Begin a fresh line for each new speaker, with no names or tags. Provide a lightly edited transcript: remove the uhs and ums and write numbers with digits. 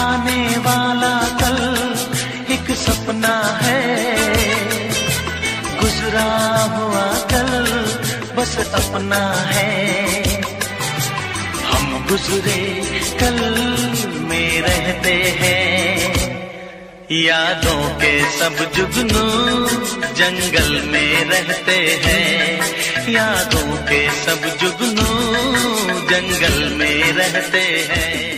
आने वाला कल एक सपना है, गुजरा हुआ कल बस अपना है। हम गुजरे कल में रहते हैं, यादों के सब जुगनू जंगल में रहते हैं। यादों के सब जुगनू जंगल में रहते हैं।